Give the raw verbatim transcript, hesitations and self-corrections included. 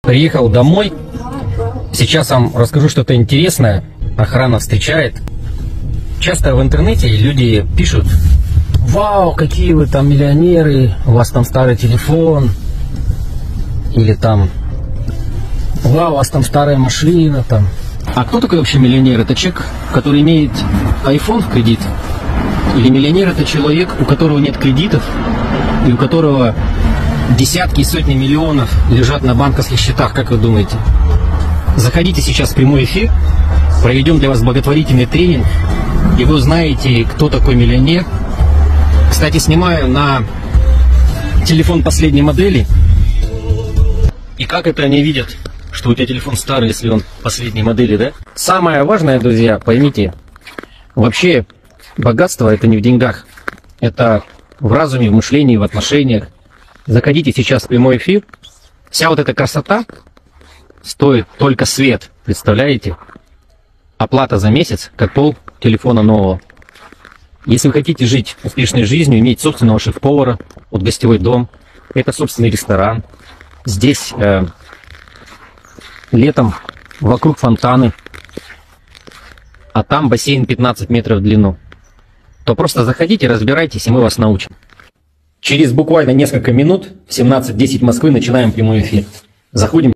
Приехал домой. Сейчас вам расскажу что-то интересное. Охрана встречает. Часто в интернете люди пишут: вау, какие вы там миллионеры, у вас там старый телефон. Или там: вау, у вас там старая машина там. А кто такой вообще миллионер? Это человек, который имеет iPhone в кредит? Или миллионер — это человек, у которого нет кредитов и у которого десятки и сотни миллионов лежат на банковских счетах, как вы думаете? Заходите сейчас в прямой эфир, проведем для вас благотворительный тренинг, и вы узнаете, кто такой миллионер. Кстати, снимаю на телефон последней модели. И как это они видят, что у тебя телефон старый, если он последней модели, да? Самое важное, друзья, поймите, вообще богатство — это не в деньгах, это в разуме, в мышлении, в отношениях. Заходите сейчас в прямой эфир. Вся вот эта красота стоит только свет, представляете? Оплата за месяц, как пол телефона нового. Если вы хотите жить успешной жизнью, иметь собственного шеф-повара, вот гостевой дом, это собственный ресторан. Здесь э, летом вокруг фонтаны, а там бассейн пятнадцать метров в длину, то просто заходите, разбирайтесь, и мы вас научим. Через буквально несколько минут в семнадцать десять Москвы начинаем прямой эфир. Заходим.